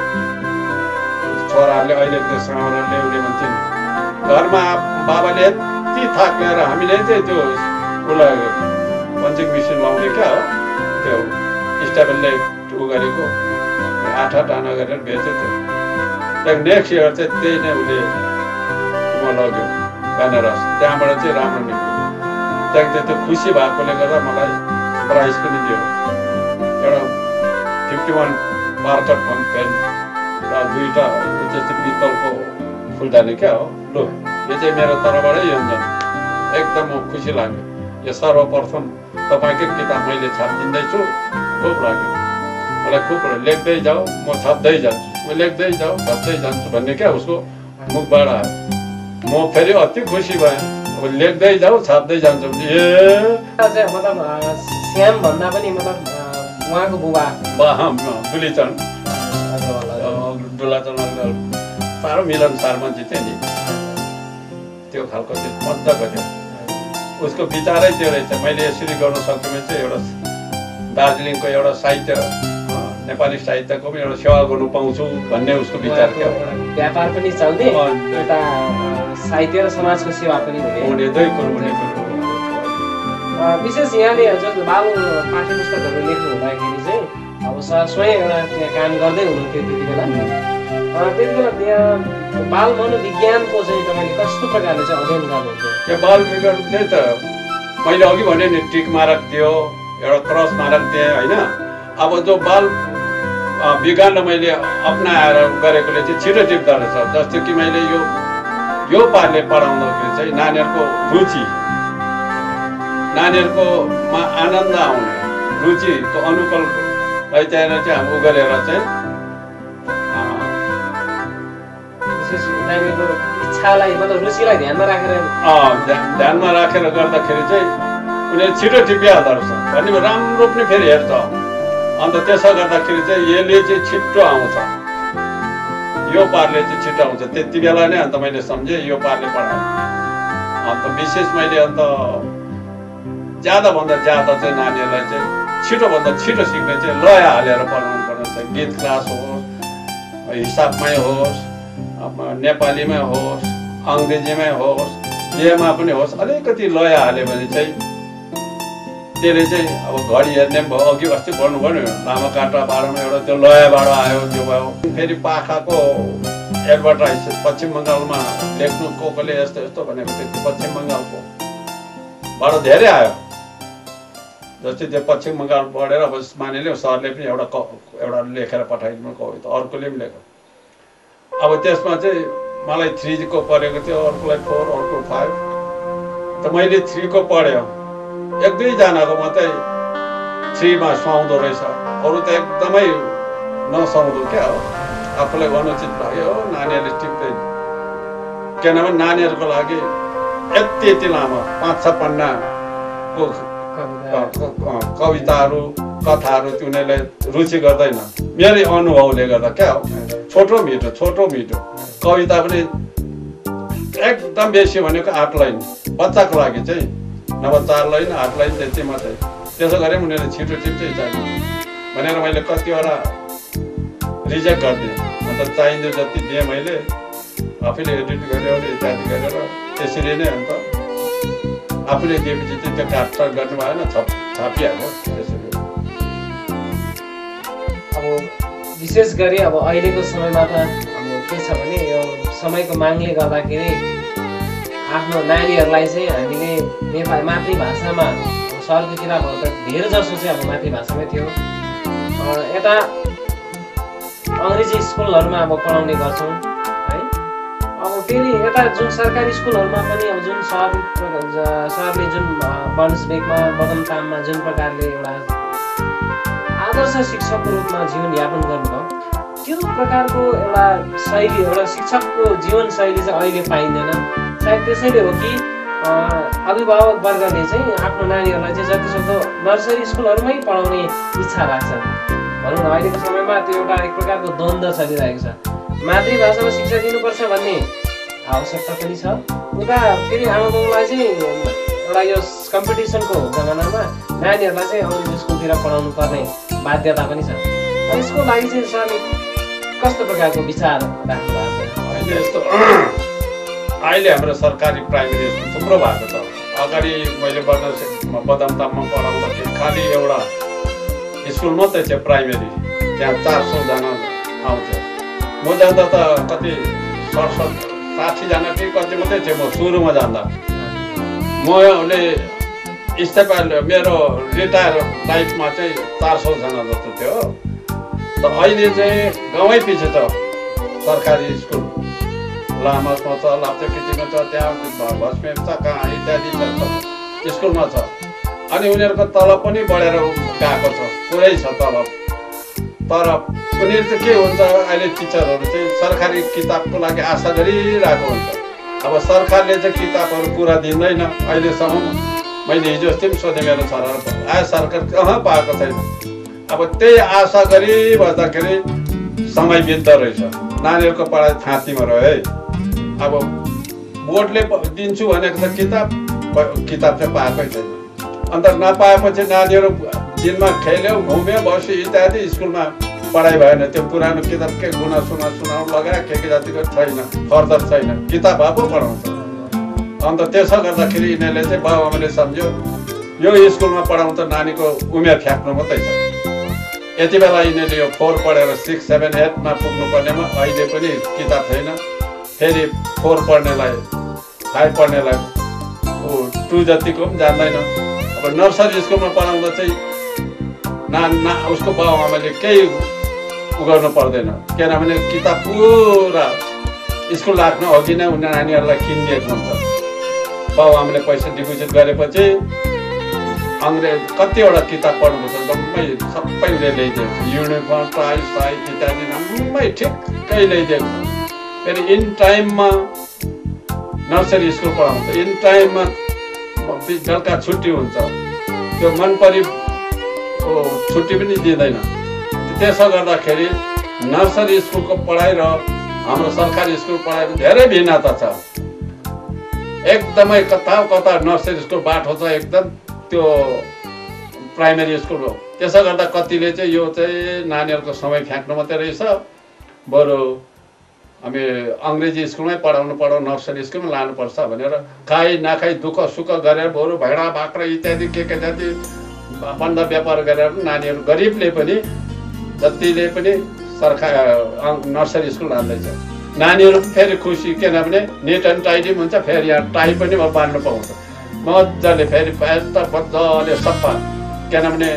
छोराहरूले अहिले त्यो साउरा ल्याउने भन्थ्यो। घरमा बाबाले यति थाक ल्याएर हामीले चाहिँ त्यो उसलाई पञ्चिङ मिसिन लाउने क्या हो त्यो स्टेबलले उ गरेको आठ आठ आना गरेर बेच्यो त्यो। त्यहाँदेखि नेक्स्ट इयर चाहिँ त्यही नै उसले म लग्यो बेनारस। त्यहाँबाट चाहिँ राम्रो निक्ल्यो। त्यहाँदेखि त्यो खुसी भएकोले गर्दा मलाई प्राइज पनि दियो। एउटा फिफ्टी वान मार्कट फर्म पेन र दुईवटा त्यस्तो पित्तलको फुलदानी क्या हो। लु यो चाहिँ मेरो तर्फबाटै योन्जन। एकदम खुसी लाग्यो। यो सर्वप्रथम तपाईँकै किताब मैले छापिदिँदैछु। खुब लाग्यो मलाई। खुब लेख्दै जाऊ म छाप्दै जान्छु, म लेख्दै जाऊ छाप्दै जान्छु भन्ने क्या उसको मुखबाट आयो। म फेरि अति खुसी भएँ। अब लेख्दै जाऊ छाप्दै जान्छु। ए मतलब श्याम भन्दा पनि मतलब उहाँको बुबा दुलीचरण दुलाचरण साह्रो मिलनसार मान्छे थियो नि। त्यो खालको चाहिँ मजाको थियो। उसको विचारै त्यो रहेछ। मैले यसरी गर्न सक्यो भने चाहिँ एउटा दार्जिलिङको एउटा साहित्य नेपाली साहित्यको पनि एउटा सेवा गर्नु पाउँछु भन्ने उसको विचार थियो। व्यापार पनि चल्ने, एउटा साहित्य र समाजको सेवा पनि हुने दुई कुरो हुने कुरो। विशेष यहाँले जस्तो बाल पाठ्यपुस्तकहरू लेख्नु हुँदाखेरि चाहिँ अब स्वयं एउटा त्यहाँ काम गर्दै हुनुहुन्थ्यो त्यति बेला। त्यति बेला त्यहाँ बाल मनोविज्ञानको चाहिँ तपाईँले कस्तो प्रकारले चाहिँ अध्ययन गर्नुहुन्थ्यो? त्यो बाल विज्ञान त्यही त मैले अघि भने नि टिक मारक दियो, एउटा क्रस मारक दिएँ होइन। अब जो बाल विज्ञानलाई मैले अप्नाएर गरेकोले चाहिँ छिटो टिप्दो रहेछ। जस्तो कि मैले यो यो पारले पढाउँदाखेरि चाहिँ नानीहरूको रुचि, नानीहरूकोमा आनन्द आउने रुचिको अनुकूल त्यहाँनिर चाहिँ हामी उ गरेर चाहिँ नानीको इच्छालाई मतलब रुचिलाई ध्यानमा राखेर ध्यानमा राखेर गर्दाखेरि चाहिँ उनीहरू छिटो टिपिहाल्दो रहेछ भन्ने राम्रो पनि फेरि हेर्छ। अन्त त्यसो गर्दाखेरि चाहिँ यसले चाहिँ छिट्टो आउँछ, यो पारले चाहिँ छिटो आउँछ त्यति बेला नै। अन्त मैले सम्झेँ यो पारले पढाएँ। अन्त विशेष मैले अन्त ज्यादाभन्दा ज्यादा चाहिँ नानीहरूलाई चाहिँ छिटोभन्दा छिटो सिक्ने चाहिँ लय हालेर पढाउनु पर्ने छ। गीत क्लास होस्, हिसाबमै होस्, नेपालीमै होस्, अङ्ग्रेजीमै होस्, जेमा पनि होस्, अलिकति लय हाल्यो भने चाहिँ त्यसले चाहिँ अब घडी हेर्ने पनि भयो। अघि अस्ति पढ्नु पर्यो लामो काँटा बाह्रमा एउटा त्यो लयबाट आयो त्यो भयो। फेरि पाखाको एडभर्टाइज पश्चिम बङ्गालमा लेख्नु को कोले यस्तो यस्तो भनेको त्यो पश्चिम बङ्गालको बाट धेरै आयो। जस्तै त्यो पश्चिम बङ्गाल पढेर अब मानिलियो सरले पनि एउटा एउटा लेखेर पठाइदिनु कविता, अर्कोले पनि लेख्यो। अब त्यसमा चाहिँ मलाई थ्रीको पढेको थियो, अर्कोलाई फोर, अर्को फाइभ। त मैले थ्रीको पढ्यो, एक दुईजनाको मात्रै थ्रीमा सुहाउँदो रहेछ, अरू त एकदमै नसुहाउँदो क्या हो। आफूलाई अनुचित लाग्यो नानीहरूले टिप्दैन। किनभने नानीहरूको लागि यति यति लामो पाँच छ पन्नाको कविताहरू कथाहरू उनीहरूले रुचि गर्दैन। मेरै अनुभवले गर्दा क्या हो, छोटो मिठो छोटो मिठो कविता पनि एकदम बेसी भनेको आठ लाइन बच्चाको लागि चाहिँ, नभए चार लाइन आठ लाइन त्यति मात्रै। त्यसो गरे पनि उनीहरूले छिटो छिटो चाहियो भनेर मैले कतिवटा रिजेक्ट गरिदिएँ। अन्त चाहिँदो जति दिएँ मैले, आफैले एडिट गरेर इत्यादि गरेर त्यसरी नै अन्त आफूले दिएपछि चाहिँ त्यो काटकाट गर्नु भएन, छप छापिहाल्यो त्यसरी। अब विशेष गरी अब अहिलेको समयमा त अब के छ भने यो समयको मागले गर्दाखेरि आफ्नो नानीहरूलाई चाहिँ हामीले नेपाली मातृभाषामा, सरको किताबहरू त धेरै जसो चाहिँ अब मातृभाषामै थियो। यता अङ्ग्रेजी स्कुलहरूमा अब पढाउने गर्छौँ है। अब फेरि यता जुन सरकारी स्कुलहरूमा पनि अब जुन सर सरले जुन बन्सबेगमा बदमताममा जुन प्रकारले एउटा आदर्श शिक्षकको रूपमा जीवनयापन गर्नुभयो, त्यो प्रकारको एउटा शैली, एउटा शिक्षकको जीवन शैली चाहिँ अहिले पाइँदैन। सायद त्यसैले हो कि अभिभावक वर्गले चाहिँ आफ्नो नानीहरूलाई चाहिँ जतिसक्दो नर्सरी स्कुलहरूमै पढाउने इच्छा राख्छन्। भनौँ न अहिलेको समयमा त्यो एउटा एक प्रकारको द्वन्द्व चलिरहेको छ। मातृभाषामा शिक्षा दिनुपर्छ भन्ने आवश्यकता पनि छ, उता फेरि आमा बाउलाई चाहिँ एउटा यो कम्पिटिसनको जमानामा नानीहरूलाई चाहिँ अङ्ग्रेजी स्कुलतिर पढाउनु पर्ने बाध्यता पनि छ। यसको लागि चाहिँ सरले कस्तो प्रकारको विचार राख्नु भएको छ? अहिले यस्तो अहिले हाम्रो सरकारी प्राइमेरी स्कुल थुप्रो भएको छ। अगाडि मैले बदमताममा पढाउँदाखेरि खालि एउटा स्कुल मात्रै थियो प्राइमेरी, त्यहाँ चार सौजना आउँथ्यो। म जाँदा त कति सडसठ साठीजना कि कति मात्रै थियो म सुरुमा जाँदा। मैले इस्तेफा मेरो रिटायर लाइफमा चाहिँ चार सौजना जस्तो थियो। त अहिले चाहिँ गाउँै पछि छ सरकारी स्कुल, लामासमा छ, लाप्चेकेटीमा छ, त्यहाँ भस्मेमा छ, कहाँ इत्यादि छ स्कुलमा छ। अनि उनीहरूको तलब पनि बढेर गएको छ, पुरै छ तलब। तर उनीहरू चाहिँ के हुन्छ, अहिले टिचरहरू चाहिँ सरकारी किताबको लागि आशा गरिरहेको हुन्छ। अब सरकारले चाहिँ किताबहरू पुरा दिँदैन अहिलेसम्म। मैले हिजो अस्ति पनि सोधेँ मेरो छोराहरू, आयो सरकार कहाँ पाएको छैन। अब त्यही आशा गरिबस्दाखेरि समय बित्दो रहेछ, नानीहरूको पढाइ थाँतीमा रह्यो है। अब बोर्डले दिन्छु भनेको छ किताब, किताब चाहिँ पाएकै छैन। अन्त नपाएपछि नानीहरू दिनमा खेल्यो, घुम्यो, बस्यो इत्यादि, स्कुलमा पढाइ भएन। त्यो पुरानो किताब के गुना सुना सुनाउनु लगाएर के के जातिको छैन, फर्दर छैन, किताब भए पो पढाउँछ। अन्त त्यसो गर्दाखेरि यिनीहरूले चाहिँ बाबुआमाले सम्झ्यो यो स्कुलमा पढाउँछ नानीको उमेर फ्याक्नु मात्रै छ। यति बेला यिनीहरूले यो फोर पढेर सिक्स सेभेन एटमा पुग्नुपर्नेमा अहिले पनि किताब छैन। फेरि फोर पढ्नेलाई फाइभ पढ्नेलाई टू जतिको पनि जान्दैन। अब नर्सरी स्कुलमा पढाउँदा चाहिँ ना ना उसको बाबुआमाले केही उ गर्नु पर्दैन, किनभने किताब पुरा स्कुल राख्नु अघि नै उनीहरू नानीहरूलाई किनिदिएको हुन्छ। बाबुआमाले पैसा डिपोजिट गरेपछि अङ्ग्रेज कतिवटा किताब पढ्नुपर्छ जम्मै सबै उसले ल्याइदिएको छ, युनिफर्म टाई साई इत्यादि जम्मै ठिक्कै ल्याइदिएको छ। फेरि इन टाइममा नर्सरी स्कुल पढाउँछ, इन टाइममा बेलुका छुट्टी हुन्छ, त्यो मन परि छुट्टी पनि दिँदैन। त्यसो गर्दाखेरि नर्सरी स्कुलको पढाइ र हाम्रो सरकारी स्कुल पढाइको धेरै भिन्नता छ। एकदमै कता कता नर्सरी स्कुल बाटो छ एकदम त्यो प्राइमेरी स्कुल हो। त्यसो गर्दा कतिले चाहिँ यो चाहिँ नानीहरूको समय फ्याँक्नु मात्रै रहेछ, बरु हामी अङ्ग्रेजी स्कुलमै पढाउनु पढाउनु नर्सरी स्कुलमै लानुपर्छ भनेर खाइ नखाइ दुःख सुख गरेर बरु भेडा बाख्रा इत्यादि के के जाति बन्द व्यापार गरेर नानीहरू गरिबले पनि जतिले पनि सरकार नर्सरी स्कुल लाँदैछ। नानीहरू पनि फेरि खुसी, किनभने नेट एन्ड टाइडी हुन्छ, फेरि यहाँ टाई पनि बाँध्नु पाउँछ मजाले, फेरि त मजाले सफा, किनभने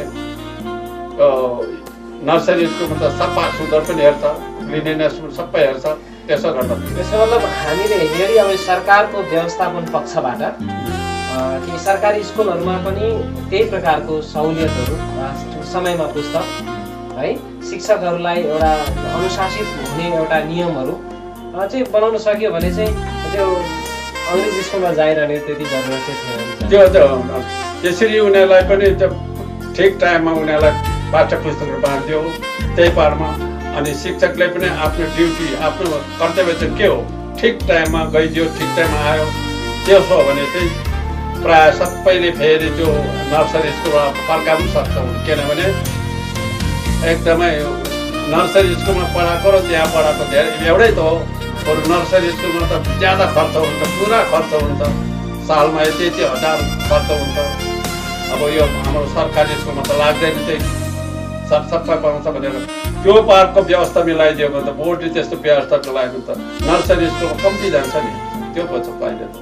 नर्सरी स्कुलमा त सफा सुन्दर पनि हेर्छ, क्लिनिनेस सबै हेर्छ। त्यसो गर्दा त्यसो मतलब हामीले हेरी अब सरकारको व्यवस्थापन पक्षबाट कि सरकारी स्कुलहरूमा पनि त्यही प्रकारको सहुलियतहरू समयमा पुस्तक है, शिक्षकहरूलाई एउटा अनुशासित हुने एउटा नियमहरू चाहिँ बनाउन सक्यो भने चाहिँ त्यो अङ्ग्रेजी स्कुलमा जाइरहने त्यति जरुरत चाहिँ थिएन। त्यो त्यसरी उनीहरूलाई पनि ठिक टाइममा उनीहरूलाई पाठ्य पुस्तकहरू बाँडिदियो त्यही पारमा। अनि शिक्षकले पनि आफ्नो ड्युटी आफ्नो कर्तव्य चाहिँ के हो ठिक टाइममा गइदियो ठिक टाइममा आयो। त्यसो हो भने चाहिँ प्रायः सबैले फेरि त्यो नर्सरी स्कुलमा फर्काउनु सक्छ। किनभने एकदमै नर्सरी स्कुलमा पढाएको र त्यहाँ पढाएको धेरै एउटै त हो। बरु नर्सरी स्कुलमा त ज्यादा खर्च हुन्छ, पुरा खर्च हुन्छ, सालमा यति यति हजार खर्च हुन्छ। अब यो हाम्रो सरकारी स्कुलमा त लाग्दैन, चाहिँ सब सबै पाउँछ भनेर त्यो पार्कको व्यवस्था मिलाइदियो भने त बोर्डले त्यस्तो व्यवस्था मिलायो त नर्सरी स्कुलमा कम्ती जान्छ नि। त्यो भन्छ अहिले त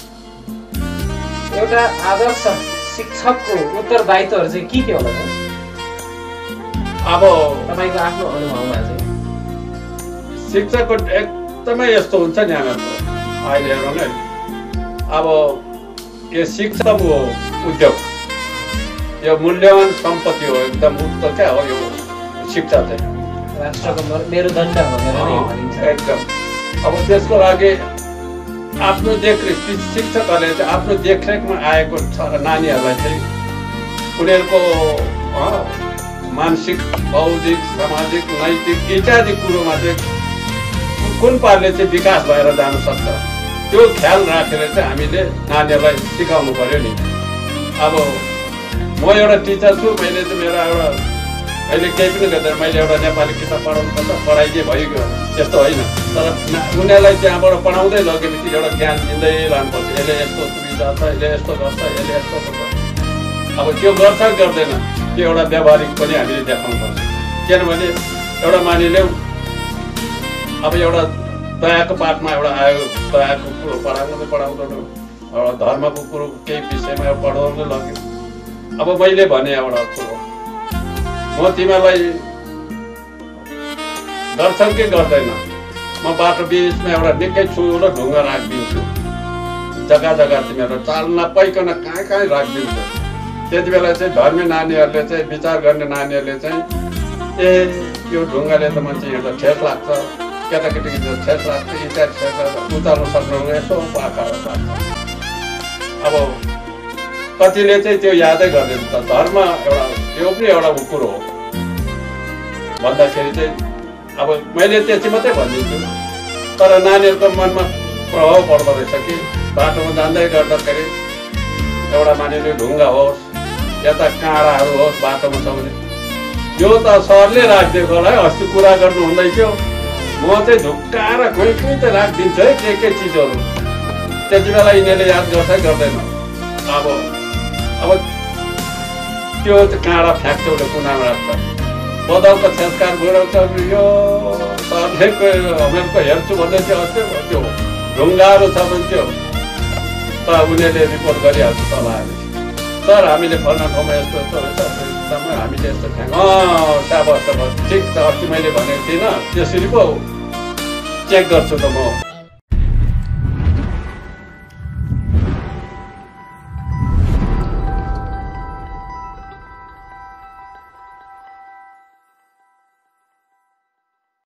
एउटा आदर्श शिक्षकको उत्तरदायित्वहरू चाहिँ के के होला त? अब तपाईँको आफ्नो अनुभवमा चाहिँ शिक्षकको एकदमै यस्तो हुन्छ नि हामीहरूको अहिले हेर्नु नै। अब यो शिक्षा हो उद्योग, यो मूल्यवान सम्पत्ति हो एकदम उत्तर क्या हो यो शिक्षा चाहिँ राष्ट्रको मेरुदण्ड भनेर नै भनिन्छ एकदम। अब त्यसको लागि आफ्नो देखरेख शिक्षकहरूले चाहिँ आफ्नो देखरेखमा आएको छ नानीहरूलाई चाहिँ उनीहरूको मानसिक बौद्धिक सामाजिक नैतिक इत्यादि कुरोमा चाहिँ कुन पाराले चाहिँ विकास भएर जानु सक्छ त्यो ख्याल राखेर चाहिँ हामीले नानीहरूलाई सिकाउनु पर्यो नि। अब म एउटा टिचर छु, मैले चाहिँ मेरो एउटा अहिले केही पनि गर्दैन, मैले एउटा नेपाली किताब पढाउनु पर्छ पढाइदिए भइगयो त्यस्तो होइन। तर उनीहरूलाई त्यहाँबाट पढाउँदै लगेपछि एउटा ज्ञान दिँदै लानुपर्छ। यसले यस्तो सुविधा छ, यसले यस्तो गर्छ, यसले यस्तो गर्छ। अब त्यो गर्छ गर्दैन त्यो एउटा व्यावहारिक पनि हामीले देखाउनु पर्छ। किनभने एउटा मानिलिउँ अब एउटा दयाको पाठमा एउटा आयो, दयाको कुरो पढाउँदै पढाउँदैन, एउटा धर्मको कुरो केही विषयमा पढाउनु लाग्यो। अब मैले भने एउटा कुरो म तिमीलाई गर्छन् कि गर्दैन, म बाटो बिचमा एउटा निकै ठुलो ढुङ्गा राखिदिन्छु, जग्गा जग्गा तिमीहरू चाल नपाइकन कहाँ कहाँ राखिदिन्छु। त्यति बेला चाहिँ धर्मी नानीहरूले चाहिँ विचार गर्ने नानीहरूले चाहिँ ए यो ढुङ्गाले त मान्छे हिँड्दा ठेस लाग्छ, केटाकेटीको ठेस लाग्छ, इत्यादि ठेस लाग्छ, उचाल्नु सक्नु यसो पाखाहरू लाग्छ। अब कतिले चाहिँ त्यो यादै गर्दैन। त धर्म एउटा यो पनि एउटा कुरो हो भन्दाखेरि चाहिँ अब मैले त्यति मात्रै भनिदिन्छु। तर नानीहरूको मनमा प्रभाव पर्दो रहेछ कि बाटोमा जाँदै गर्दाखेरि एउटा मानिलियो ढुङ्गा होस् यता काँडाहरू होस् बाटोमा छ भने यो त सरले राखिदिएको होला है, अस्ति कुरा गर्नु हुँदै थियो। म चाहिँ ढुक्काएर खोइ खोइ त राखिदिन्छु है के के चिजहरू। त्यति बेला यिनीहरूले याद गर्छ गर्दैन। अब अब त्यो काँडा फ्याँक्छ उसले कुनामा राख्छ, बदलको संस्कार गुराउँछ यो सरलेको हामीहरूको हेर्छु भन्दै थियो अस्ति त्यो ढुङ्गाहरू छ भने त्यो त उनीहरूले रिपोर्ट गरिहाल्छ चलाएपछि। सर हामीले फल्ना ठाउँमा यस्तो यस्तो रहेछ एकदमै हामीले यस्तो फ्याँक अँ साबस साबस ठिक छ, अस्ति मैले भनेको थिइनँ त्यसरी पो चेक गर्छु त म